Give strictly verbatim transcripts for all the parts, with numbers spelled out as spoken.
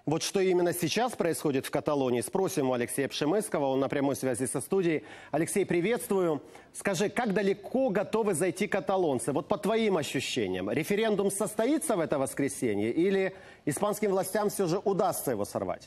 Вот что именно сейчас происходит в Каталонии, спросим у Алексея Пшемыского, он на прямой связи со студией. Алексей, приветствую. Скажи, как далеко готовы зайти каталонцы? Вот по твоим ощущениям, референдум состоится в это воскресенье или испанским властям все же удастся его сорвать?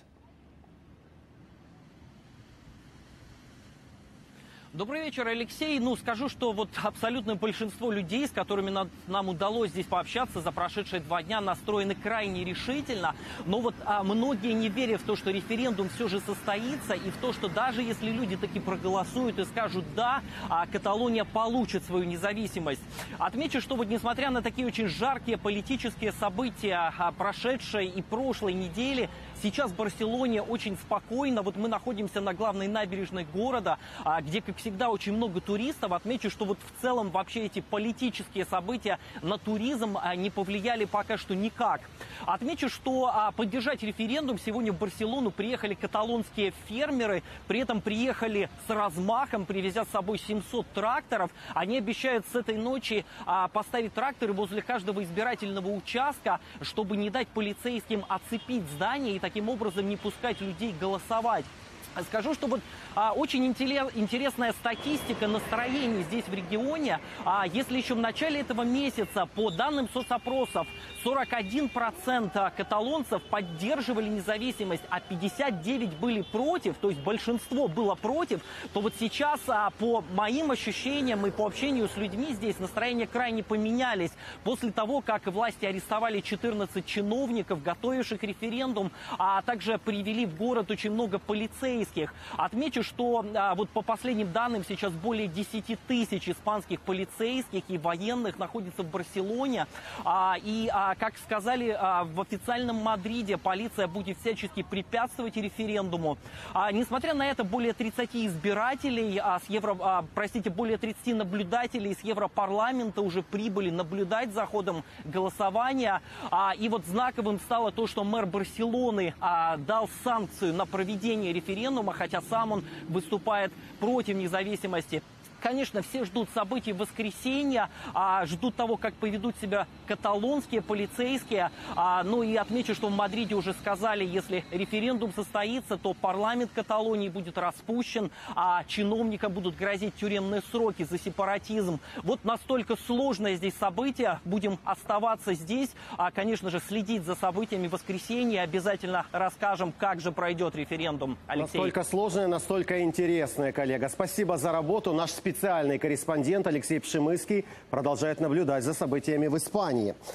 Добрый вечер, Алексей. Ну, скажу, что вот абсолютное большинство людей, с которыми нам, нам удалось здесь пообщаться за прошедшие два дня, настроены крайне решительно. Но вот а, многие не верят в то, что референдум все же состоится, и в то, что даже если люди таки проголосуют и скажут «да», а, Каталония получит свою независимость. Отмечу, что вот несмотря на такие очень жаркие политические события а, прошедшей и прошлой недели, сейчас в Барселоне очень спокойно. Вот мы находимся на главной набережной города, а, где, как всегда, очень много туристов. Отмечу, что вот в целом вообще эти политические события на туризм а, не повлияли пока что никак. Отмечу, что а, поддержать референдум сегодня в Барселону приехали каталонские фермеры. При этом приехали с размахом, привезя с собой семьсот тракторов. Они обещают с этой ночи а, поставить тракторы возле каждого избирательного участка, чтобы не дать полицейским оцепить здание и таким образом не пускать людей голосовать. Скажу, что вот а, очень интересная статистика настроений здесь в регионе. А, если еще в начале этого месяца, по данным соцопросов, сорок один процент каталонцев поддерживали независимость, а пятьдесят девять процентов были против, то есть большинство было против, то вот сейчас, а, по моим ощущениям и по общению с людьми здесь, настроения крайне поменялись. После того, как власти арестовали четырнадцать чиновников, готовивших референдум, а также привели в город очень много полицейских. Отмечу, что а, вот по последним данным сейчас более десяти тысяч испанских полицейских и военных находится в Барселоне. А, и, а, как сказали а, в официальном Мадриде, полиция будет всячески препятствовать референдуму. А, несмотря на это, более тридцати избирателей, а, с Евро, а, простите, более тридцати наблюдателей из Европарламента уже прибыли наблюдать за ходом голосования. А, и вот знаковым стало то, что мэр Барселоны а, дал санкцию на проведение референдума, хотя сам он выступает против независимости. Конечно, все ждут событий воскресенья, а, ждут того, как поведут себя каталонские полицейские. А, ну и отмечу, что в Мадриде уже сказали, если референдум состоится, то парламент Каталонии будет распущен, а чиновникам будут грозить тюремные сроки за сепаратизм. Вот настолько сложное здесь событие. Будем оставаться здесь, а, конечно же, следить за событиями воскресенья. Обязательно расскажем, как же пройдет референдум. Алексей. Настолько сложное, настолько интересное, коллега. Спасибо за работу. Наш специалист Специальный корреспондент Алексей Пшемыский продолжает наблюдать за событиями в Испании.